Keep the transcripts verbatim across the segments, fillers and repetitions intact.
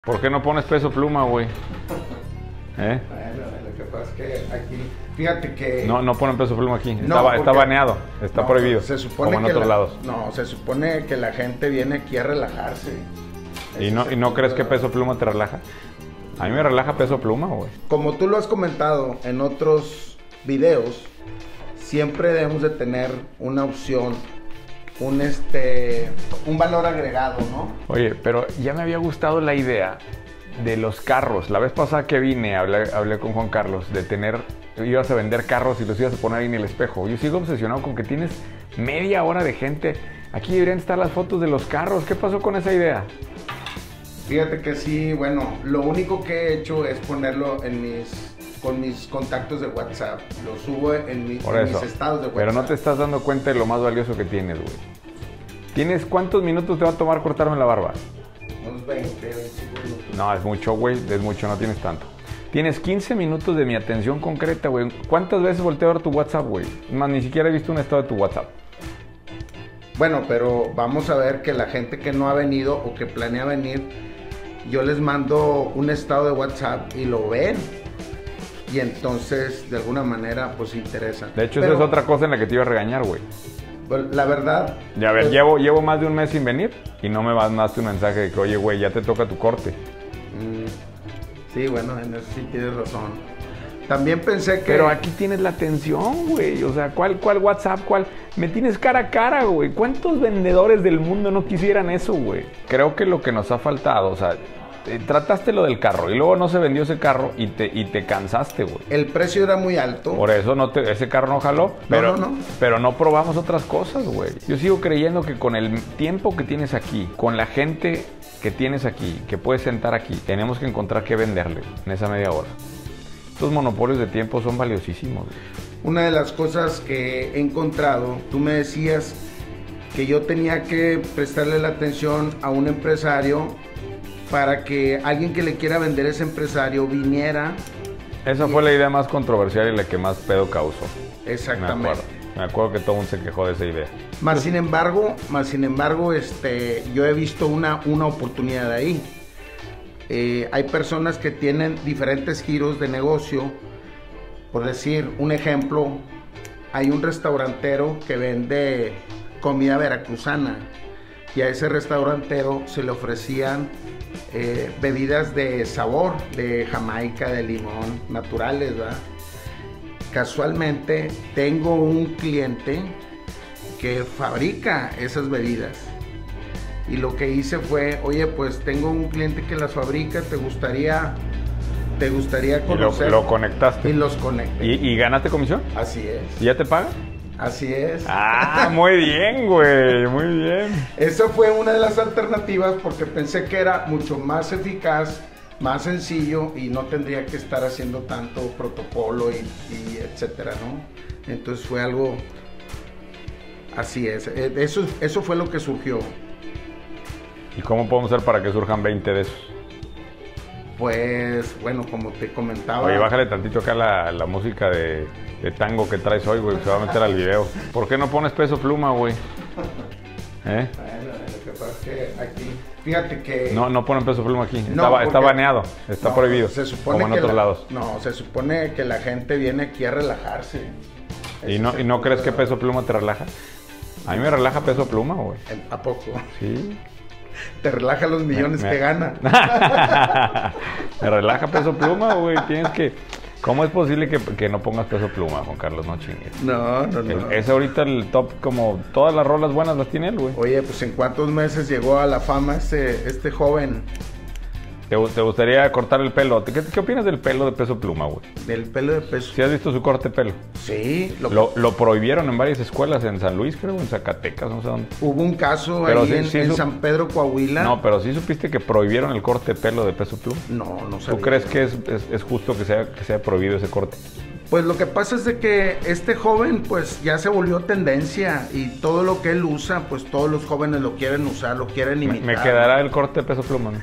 ¿Por qué no pones Peso Pluma, güey? ¿Eh? Bueno, lo que pasa es que aquí, fíjate que... No, no ponen Peso Pluma aquí. No, está, porque, está baneado, está no, prohibido. Se supone como en que otros la, lados. No, se supone que la gente viene aquí a relajarse. ¿Y no, ¿Y no crees que Peso Pluma te relaja? A mí me relaja Peso Pluma, güey. Como tú lo has comentado en otros videos, siempre debemos de tener una opción, un este un valor agregado, ¿no? Oye, pero ya me había gustado la idea de los carros. La vez pasada que vine, hablé, hablé con Juan Carlos de tener, ibas a vender carros y los ibas a poner ahí en el espejo. Yo sigo obsesionado con que tienes media hora de gente. Aquí deberían estar las fotos de los carros. ¿Qué pasó con esa idea? Fíjate que sí, bueno, lo único que he hecho es ponerlo en mis con mis contactos de WhatsApp. Lo subo en, mi, Por en eso, mis estados de WhatsApp. Pero no te estás dando cuenta de lo más valioso que tienes, güey. ¿Tienes cuántos minutos te va a tomar cortarme la barba? Unos veinte, veinticinco minutos. No, es mucho, güey, es mucho, no tienes tanto. Tienes quince minutos de mi atención concreta, güey. ¿Cuántas veces volteo a ver tu WhatsApp, güey? Más, ni siquiera he visto un estado de tu WhatsApp. Bueno, pero vamos a ver que la gente que no ha venido o que planea venir, yo les mando un estado de WhatsApp y lo ven. Y entonces, de alguna manera, pues interesa. De hecho, pero, esa es otra cosa en la que te iba a regañar, güey. Pues, la verdad... Ya, a ver, pues, llevo, llevo más de un mes sin venir y no me mandaste un mensaje de que, oye, güey, ya te toca tu corte. Mm, sí, bueno, en eso sí tienes razón. También pensé que... Pero aquí tienes la atención, güey. O sea, ¿cuál, cuál WhatsApp? ¿Cuál? Me tienes cara a cara, güey. ¿Cuántos vendedores del mundo no quisieran eso, güey? Creo que lo que nos ha faltado, o sea... Eh, trataste lo del carro y luego no se vendió ese carro y te, y te cansaste, güey. El precio era muy alto. Por eso no te, ese carro no jaló. Pero no, no, no. pero no probamos otras cosas, güey. Yo sigo creyendo que con el tiempo que tienes aquí, con la gente que tienes aquí, que puedes sentar aquí, tenemos que encontrar qué venderle en esa media hora. Estos monopolios de tiempo son valiosísimos, güey. Una de las cosas que he encontrado, tú me decías que yo tenía que prestarle la atención a un empresario para que alguien que le quiera vender a ese empresario viniera. Esa fue la idea más controversial y la que más pedo causó. Exactamente. Me acuerdo, me acuerdo que todo el mundo se quejó de esa idea. Más sin embargo, más sin embargo, este, yo he visto una, una oportunidad ahí. Eh, hay personas que tienen diferentes giros de negocio. Por decir un ejemplo, hay un restaurantero que vende comida veracruzana y a ese restaurantero se le ofrecían Eh, bebidas de sabor, de Jamaica, de limón, naturales, ¿verdad? Casualmente tengo un cliente que fabrica esas bebidas y lo que hice fue, oye, pues tengo un cliente que las fabrica, ¿te gustaría, te gustaría conocer? Y lo, lo conectaste. Y los conecté. ¿Y, ¿Y ganaste comisión? Así es. ¿Y ya te pagan? Así es. Ah, muy bien, güey, muy bien. Esa fue una de las alternativas porque pensé que era mucho más eficaz, más sencillo y no tendría que estar haciendo tanto protocolo y, y etcétera, ¿no? Entonces fue algo, así es, eso, eso fue lo que surgió. ¿Y cómo podemos hacer para que surjan veinte de esos? Pues, bueno, como te comentaba... Oye, bájale tantito acá la, la música de, de tango que traes hoy, güey, se va a meter al video. ¿Por qué no pones Peso Pluma, güey? ¿Eh? Bueno, lo que pasa es que aquí, fíjate que... No, no ponen Peso Pluma aquí, está, No, porque, está baneado, está no, prohibido, se supone como en que otros la, lados. No, se supone que la gente viene aquí a relajarse. ¿Y no, ¿Y no crees que Peso Pluma te relaja? A mí me relaja Peso Pluma, güey. ¿A poco? Sí. Te relaja los millones me, que me... gana. Me relaja Peso Pluma, güey. Tienes que... ¿Cómo es posible que, que no pongas Peso Pluma, Juan Carlos? No chingues. No, no, no. El, es ahorita el top, como todas las rolas buenas las tiene él, güey. Oye, pues ¿en cuántos meses llegó a la fama este, este joven? ¿Te, ¿Te gustaría cortar el pelo? ¿Qué, ¿Qué opinas del pelo de Peso Pluma, güey? Del pelo de Peso. ¿Sí has visto su corte de pelo? Sí. Lo, lo, lo prohibieron en varias escuelas, en San Luis, creo, en Zacatecas, no sé dónde. Hubo un caso pero ahí sí, en, sí, en su... San Pedro, Coahuila. No, pero sí supiste que prohibieron el corte de pelo de Peso Pluma. No, no sabía. ¿Tú crees que es, es, es justo que sea, que sea prohibido ese corte? Pues lo que pasa es de que este joven pues ya se volvió tendencia y todo lo que él usa, pues todos los jóvenes lo quieren usar, lo quieren imitar. Me, me quedará el corte de Peso Pluma, ¿no?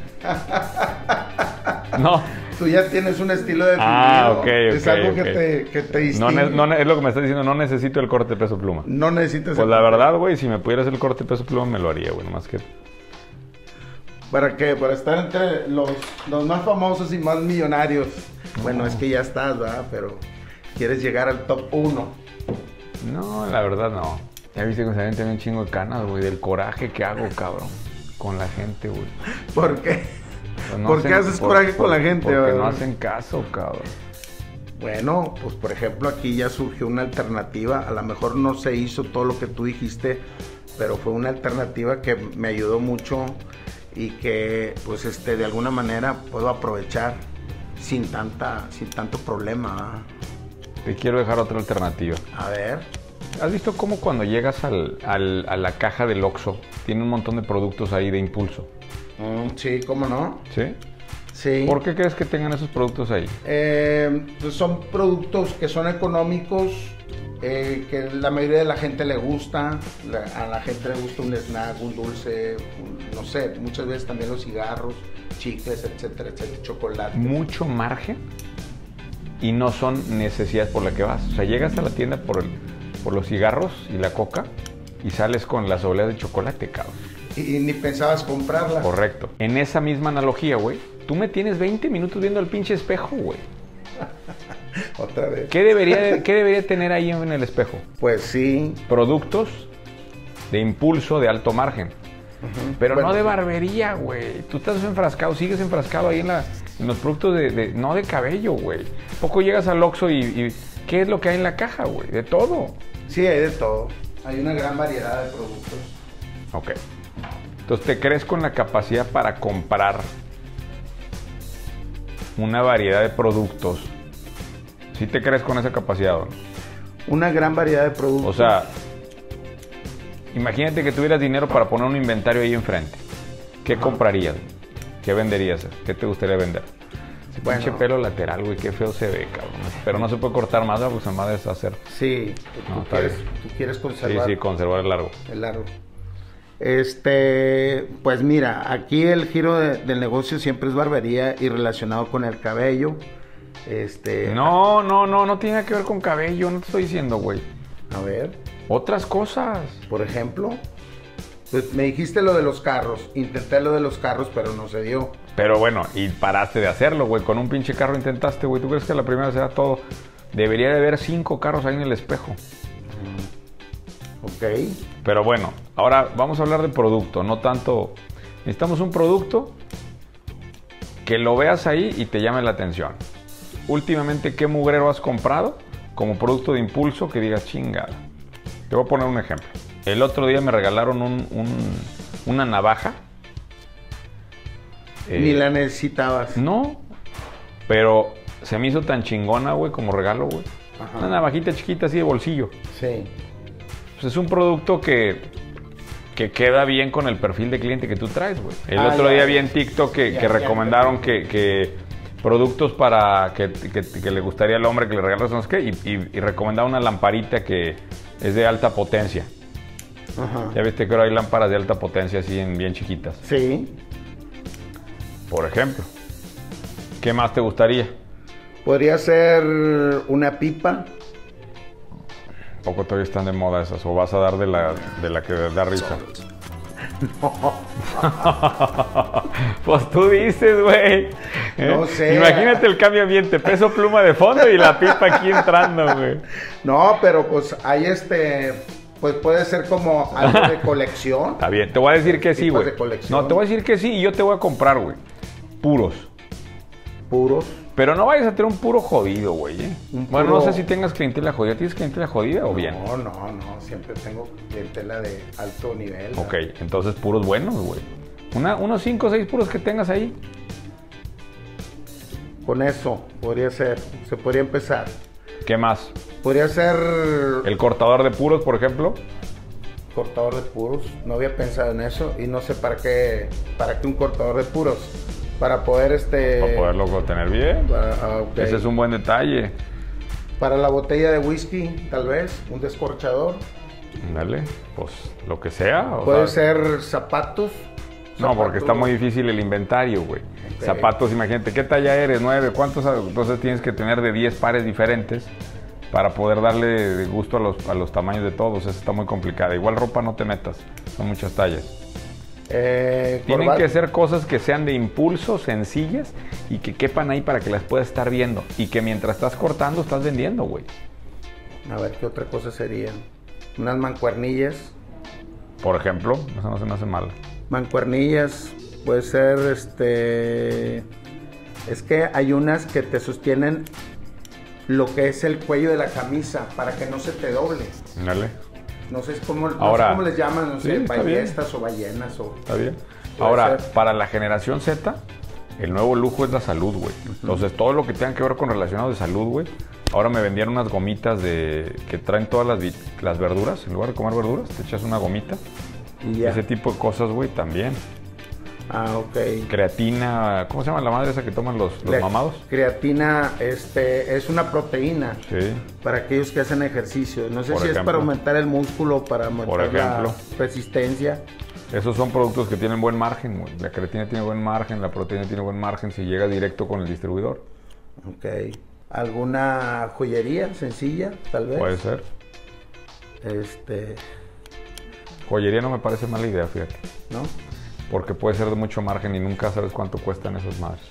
No. Tú ya tienes un estilo definido. Ah, ok, ok. Es algo okay. que te, que te distingue. No, no, es lo que me estás diciendo, no necesito el corte de Peso Pluma. No necesitas Pues el la corte. verdad, güey, si me pudieras el corte de Peso Pluma me lo haría, güey, más que... ¿Para qué? Para estar entre los, los más famosos y más millonarios. No. Bueno, es que ya estás, ¿verdad? Pero quieres llegar al top uno. No, la verdad no. Ya viste que se ven también un chingo de canas, güey, del coraje que hago, cabrón, con la gente, güey. ¿Por qué? No ¿Por hacen, qué haces por, coraje por, con la gente? Porque ¿verdad? no hacen caso, cabrón. Bueno, pues por ejemplo aquí ya surgió una alternativa. A lo mejor no se hizo todo lo que tú dijiste, pero fue una alternativa que me ayudó mucho y que pues este de alguna manera puedo aprovechar sin tanta sin tanto problema. Te quiero dejar otra alternativa. A ver. ¿Has visto cómo cuando llegas al, al, a la caja del Oxxo tiene un montón de productos ahí de impulso? Mm, sí, ¿cómo no? ¿Sí? Sí. ¿Por qué crees que tengan esos productos ahí? Eh, pues son productos que son económicos, eh, que la mayoría de la gente le gusta. La, a la gente le gusta un snack, un dulce, un, no sé, muchas veces también los cigarros, chicles, etcétera, etcétera, chocolate. Mucho margen y no son necesidades por las que vas. O sea, llegas a la tienda por, el, por los cigarros y la coca y sales con las obleas de chocolate, cabrón. Y, y ni pensabas comprarlas. Correcto. En esa misma analogía, güey, tú me tienes veinte minutos viendo el pinche espejo, güey. Otra vez. ¿Qué debería, de, ¿Qué debería tener ahí en el espejo? Pues sí. Productos de impulso de alto margen. Uh-huh. Pero bueno, no de barbería, güey. Tú estás enfrascado, sigues enfrascado ahí en, la, en los productos de, de... No de cabello, güey. Poco llegas al Oxxo y, y... ¿Qué es lo que hay en la caja, güey? De todo. Sí, hay de todo. Hay una gran variedad de productos. Ok. Entonces, ¿te crees con la capacidad para comprar una variedad de productos? ¿Sí te crees con esa capacidad, ¿no? Una gran variedad de productos. O sea, imagínate que tuvieras dinero para poner un inventario ahí enfrente. ¿Qué Ajá. comprarías? ¿Qué venderías? ¿Qué te gustaría vender? Ese bueno. pinche pelo lateral, güey, qué feo se ve, cabrón. Pero no se puede cortar más, pues se me va a deshacer. Sí, tú, no, quieres, tú quieres conservar. Sí, sí, conservar el largo. El largo. Este, pues mira, aquí el giro de, del negocio siempre es barbería y relacionado con el cabello. Este. No, no, no, no tiene que ver con cabello, no te estoy diciendo, güey. A ver. Otras cosas. Por ejemplo, pues me dijiste lo de los carros. Intenté lo de los carros, pero no se dio. Pero bueno, y paraste de hacerlo, güey. Con un pinche carro intentaste, güey. ¿Tú crees que la primera será todo? Debería de haber cinco carros ahí en el espejo. Ok. Pero bueno, ahora vamos a hablar de producto, no tanto... Necesitamos un producto que lo veas ahí y te llame la atención. Últimamente, ¿qué mugrero has comprado como producto de impulso que digas chingada? Te voy a poner un ejemplo. El otro día me regalaron un, un, una navaja. Ni eh, la necesitabas. No, pero se me hizo tan chingona, güey, como regalo, güey. Una navajita chiquita así de bolsillo. Sí. Pues es un producto que, que queda bien con el perfil de cliente que tú traes, güey. El ah, otro ya, día vi en TikTok que, ya, que recomendaron ya, que, que productos para que, que, que le gustaría al hombre que le regalas no sé qué, y, y, y recomendaron una lamparita que es de alta potencia. Ajá. Ya viste que ahora hay lámparas de alta potencia así en bien chiquitas. Sí. Por ejemplo. ¿Qué más te gustaría? Podría ser una pipa. Poco todavía están de moda esas, o vas a dar de la, de la que da risa. No. Pues tú dices, güey. ¿Eh? No sé. Imagínate el cambio de ambiente, Peso Pluma de fondo y la pipa aquí entrando, güey. No, pero pues hay este, pues puede ser como algo de colección. Está bien, te voy a decir que sí, güey. No, te voy a decir que sí y yo te voy a comprar, güey. Puros. Puros. Pero no vayas a tener un puro jodido, güey. ¿eh? Puro... Bueno, no sé si tengas clientela jodida. ¿Tienes clientela jodida o bien? No, no, no. Siempre tengo clientela de alto nivel. Ok, ¿no? Entonces puros buenos, güey. Una, unos cinco o seis puros que tengas ahí. Con eso podría ser. Se podría empezar. ¿Qué más? Podría ser... ¿El cortador de puros, por ejemplo? Cortador de puros. No había pensado en eso. Y no sé para qué, para qué un cortador de puros. Para poder este... Para poderlo tener bien. Para, ah, okay. Ese es un buen detalle. Para la botella de whisky, tal vez, un descorchador. Dale, pues lo que sea. O Puede sea... ser zapatos. No, zapatos. Porque está muy difícil el inventario, güey. Okay. Zapatos, imagínate, ¿qué talla eres? ¿Nueve? ¿Cuántos? Entonces tienes que tener de diez pares diferentes para poder darle gusto a los, a los tamaños de todos. Eso está muy complicado. Igual ropa no te metas, son muchas tallas. Eh, Tienen corbat- que ser cosas que sean de impulso, sencillas y que quepan ahí para que las puedas estar viendo. Y que mientras estás cortando, estás vendiendo, güey. A ver, ¿qué otra cosa sería? Unas mancuernillas. Por ejemplo, eso no se me hace mal. Mancuernillas, puede ser, este... Es que hay unas que te sostienen lo que es el cuello de la camisa para que no se te doble. Dale. No sé cómo, no Ahora, sé cómo les llaman, no sí, sé, está bien. ballestas o ballenas o... Está bien. Puede Ahora, ser. para la generación Z, el nuevo lujo es la salud, güey. Uh-huh. Entonces, todo lo que tenga que ver con relacionado de salud, güey. Ahora me vendían unas gomitas de que traen todas las, las verduras. En lugar de comer verduras, te echas una gomita. Y ya. Ese tipo de cosas, güey, también. Ah, ok. Creatina, ¿cómo se llama la madre esa que toman los, los Cre- mamados? Creatina, este, es una proteína. Sí. Para aquellos que hacen ejercicio. No sé Por si ejemplo. es para aumentar el músculo, para aumentar Por ejemplo. la resistencia. Esos son productos que tienen buen margen, güey. La creatina tiene buen margen, la proteína tiene buen margen si llega directo con el distribuidor. Ok. ¿Alguna joyería sencilla, tal vez? Puede ser. Este, Joyería no me parece mala idea, fíjate. ¿no? Porque puede ser de mucho margen y nunca sabes cuánto cuestan esas madres.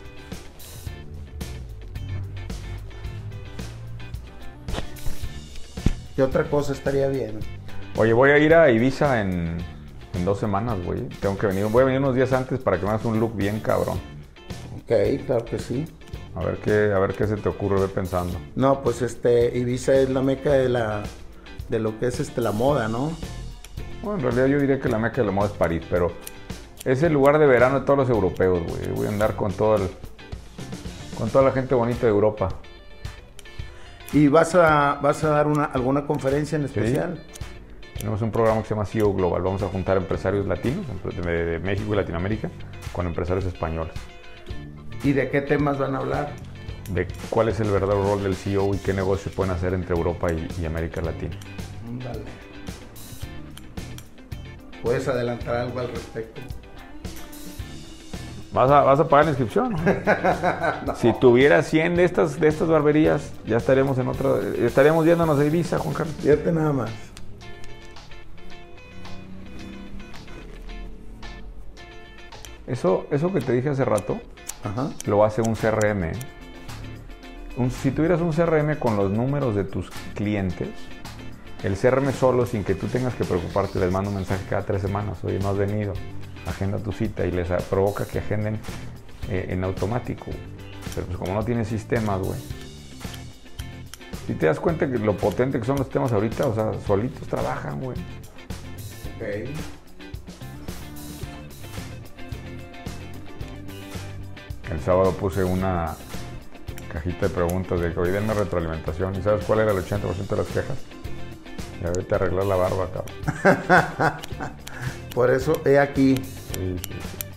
¿Qué otra cosa estaría bien? Oye, voy a ir a Ibiza en, en dos semanas, güey. Tengo que venir, voy a venir unos días antes para que me hagas un look bien cabrón. Ok, claro que sí. A ver qué, a ver qué se te ocurre, ve pensando. No, pues este, Ibiza es la meca de la, de lo que es este, la moda, ¿no? Bueno, en realidad yo diría que la meca de la moda es París, pero es el lugar de verano de todos los europeos, güey. Voy a andar con todo el, con toda la gente bonita de Europa. ¿Y vas a, vas a dar una, alguna conferencia en especial? Sí. Tenemos un programa que se llama C E O Global. Vamos a juntar empresarios latinos de, de México y Latinoamérica con empresarios españoles. ¿Y de qué temas van a hablar? De cuál es el verdadero rol del C E O y qué negocios pueden hacer entre Europa y, y América Latina. Vale. ¿Puedes adelantar algo al respecto? ¿Vas a, vas a pagar la inscripción? No. Si tuviera cien de estas, de estas barberías, ya estaríamos en otra, estaríamos yéndonos a Ibiza, Juan Carlos. Fíjate nada más. Eso, eso que te dije hace rato, Ajá. lo hace un C R M. Un, si tuvieras un C R M con los números de tus clientes, el C R M solo, sin que tú tengas que preocuparte, les manda un mensaje cada tres semanas. Oye, no has venido, agenda tu cita y les provoca que agenden eh, en automático. Pero pues como no tienes sistemas, güey. Si te das cuenta que lo potente que son los sistemas ahorita, o sea, solitos trabajan, güey. Ok. El sábado puse una cajita de preguntas de que hoy denme retroalimentación. ¿Y sabes cuál era el ochenta por ciento de las quejas? Ya vete a arreglar la barba, cabrón. Por eso he aquí. Sí, sí, sí.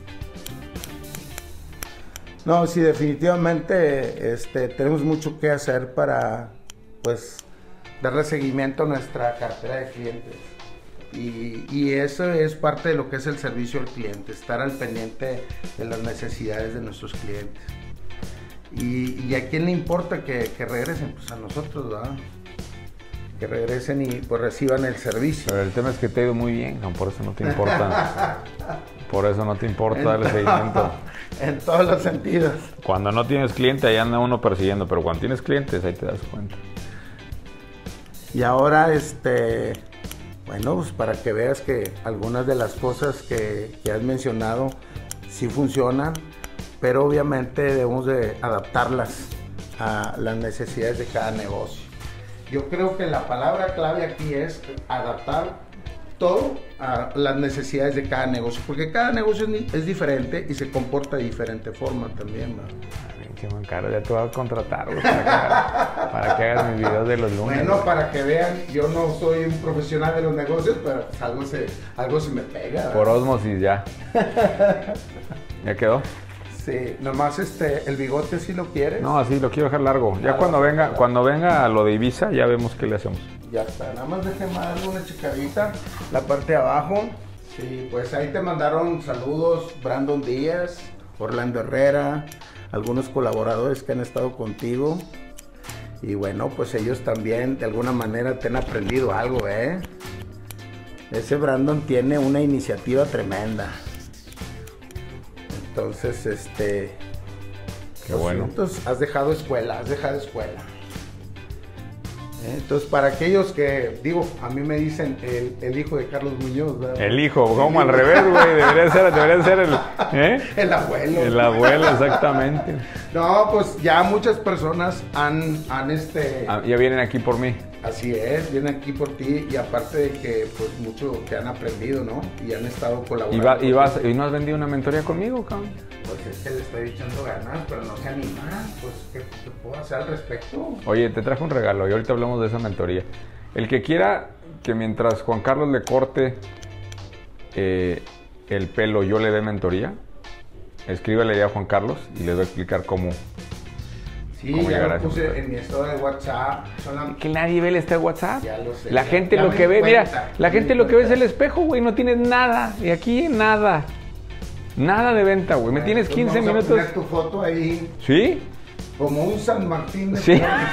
No, sí, definitivamente este, tenemos mucho que hacer para, pues, darle seguimiento a nuestra cartera de clientes. Y, y eso es parte de lo que es el servicio al cliente, estar al pendiente de las necesidades de nuestros clientes. Y, y a quién le importa que, que regresen, pues a nosotros, ¿verdad? Que regresen y pues reciban el servicio. Pero el tema es que te ha ido muy bien, Juan, por eso no te importa. Por eso no te importa darle seguimiento. En todos los sentidos. Cuando no tienes cliente, ahí anda uno persiguiendo, pero cuando tienes clientes, ahí te das cuenta. Y ahora, este, bueno, pues para que veas que algunas de las cosas que, que has mencionado sí funcionan, pero obviamente debemos de adaptarlas a las necesidades de cada negocio. Yo creo que la palabra clave aquí es adaptar todo a las necesidades de cada negocio, porque cada negocio es diferente y se comporta de diferente forma también, ¿no? Qué buen caro, ya te voy a contratar, güey, para, que hagas- para que hagas mis videos de los lunes. Bueno, güey. para que vean, yo no soy un profesional de los negocios, pero pues algo se, algo se me pega, ¿verdad? Por ósmosis ya. ¿Ya quedó? Sí, nomás este, el bigote si lo quieres. No, así lo quiero dejar largo. Ya Ah, cuando lo- venga, cuando venga a lo de Ibiza, ya vemos qué le hacemos. Ya está, nada más déjeme darle una chicadita, la parte de abajo. Sí, pues ahí te mandaron saludos Brandon Díaz, Orlando Herrera, algunos colaboradores que han estado contigo. Y bueno, pues ellos también de alguna manera te han aprendido algo, ¿eh? Ese Brandon tiene una iniciativa tremenda. Entonces, este... Qué bueno. Entonces, has dejado escuela, has dejado escuela. Entonces, para aquellos que, digo, a mí me dicen el, el hijo de Carlos Muñoz, ¿verdad? El hijo, como al revés, güey, debería ser, debería ser el, ¿eh? El abuelo. El abuelo, exactamente. No, pues ya muchas personas han, han este... Ah, ya vienen aquí por mí. Así es, vienen aquí por ti y aparte de que, pues, mucho que han aprendido, ¿no? Y han estado colaborando. ¿Y, va, y, vas, ¿Y no has vendido una mentoría conmigo, cabrón? Pues es que le estoy echando ganas, pero no se anima. Pues, ¿qué, qué puedo hacer al respecto? Oye, te traje un regalo y ahorita hablamos de esa mentoría. El que quiera que mientras Juan Carlos le corte eh, el pelo yo le dé mentoría, escríbele ya a Juan Carlos y les voy a explicar cómo. Sí, ¿Cómo ya llegar a lo ese puse mentor? en mi estado de WhatsApp. Son la- Que nadie ve el este WhatsApp. Ya lo sé. La ya- gente ya lo me que di ve, cuenta, mira, la ya me gente di lo que ve es cuenta. el espejo, güey, no tienes nada. Y aquí nada. Nada de venta, güey. Me Bueno, tienes pues quince vamos a minutos. poner tu foto ahí ¿Sí? como un San Martín de Sí. Porres.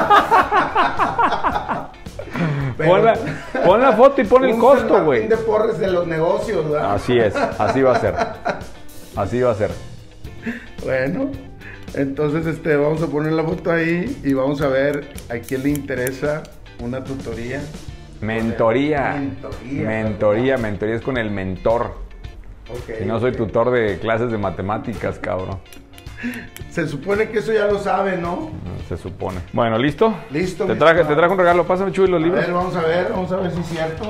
Pero- Pon la, pon la foto y pon el un costo, San güey. Martín de Porres de los negocios, ¿verdad? Así es, así va a ser. Así va a ser. Bueno, entonces este, vamos a poner la foto ahí y vamos a ver a quién le interesa una tutoría. Mentoría. Mentoría. Mentoría, mentoría es con el mentor. Ok, Y no soy ok. tutor de clases de matemáticas, cabrón. Se supone que eso ya lo sabe, ¿no? No, se supone. Bueno, ¿listo? Listo, Te mi traje, te estimado. traje un regalo. Pásame, Chuy, los A libros. ver, vamos a ver, vamos a ver si es cierto.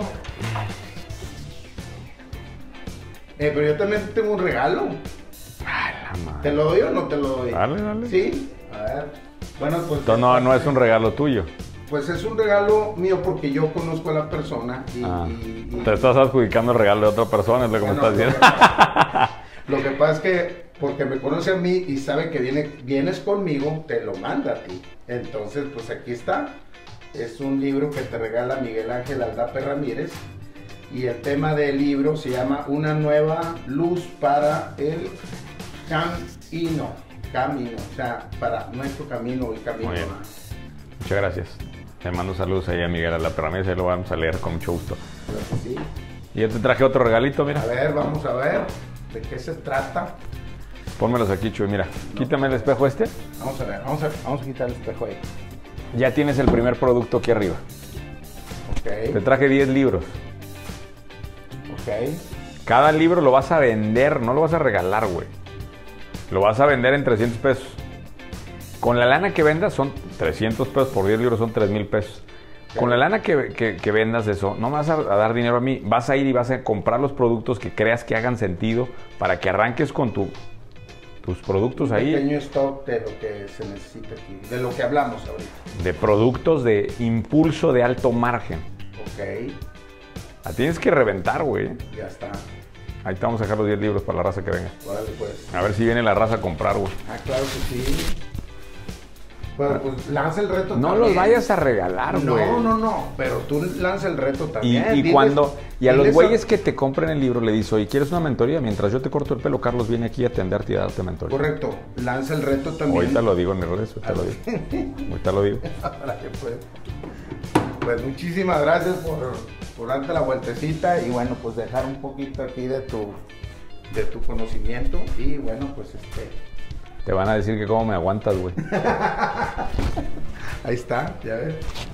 Eh, pero yo también tengo un regalo. Ay, la madre. ¿Te lo doy o no te lo doy? Dale, dale. Sí. A ver. Bueno, pues. Esto no, no es un regalo tuyo. Pues es un regalo mío porque yo conozco a la persona y. Ah, y- y- te estás adjudicando el regalo de otra persona, es lo que me Bueno, estás diciendo. Lo que pasa es que porque me conoce a mí y sabe que viene, vienes conmigo, te lo manda a ti. Entonces, pues aquí está. Es un libro que te regala Miguel Ángel Aldape Ramírez. Y el tema del libro se llama Una nueva luz para el camino. Camino, o sea, para nuestro camino, el camino. Muy bien. Muchas gracias. Te mando saludos ahí a Miguel a la Ramírez y lo vamos a leer con mucho gusto. Creo que sí. Y yo te traje otro regalito, mira. A ver, vamos a ver de qué se trata. Pónmelos aquí, Chuy, mira. Quítame el espejo este. Vamos a ver, vamos a, vamos a quitar el espejo ahí. Ya tienes el primer producto aquí arriba. Te Ok, traje diez libros. ok. Cada libro lo vas a vender, no lo vas a regalar, güey. Lo vas a vender en trescientos pesos. Con la lana que vendas son trescientos pesos por diez libros, son tres mil pesos. Con la lana que, que- que vendas eso, no me vas a, a dar dinero a mí, vas a ir y vas a comprar los productos que creas que hagan sentido para que arranques con tu, tus productos ahí. Pequeño stock de lo que se necesita aquí, de lo que hablamos ahorita. De productos de impulso de alto margen. Ok, La tienes que reventar, güey. ya está. Ahí te vamos a dejar los diez libros para la raza que venga. Órale, pues. A ver si viene la raza a comprar, güey. Ah, claro que sí. Pero pues lanza el reto No también. los vayas a regalar, güey. No, no, no, pero tú lanza el reto Y, también. y Diles- cuando y a los diles güeyes que te compren el libro le dices, oye, ¿quieres una mentoría? Mientras yo te corto el pelo, Carlos viene aquí a atenderte y a darte mentoría. Correcto, lanza el reto también. Ahorita lo digo en mis redes, ahorita lo digo. Ahorita lo digo. Órale, pues. Pues muchísimas gracias por, por darte la vueltecita y bueno, pues dejar un poquito aquí de tu, de tu conocimiento y bueno, pues este, Te van a decir que cómo me aguantas, güey. ahí está, ya ves.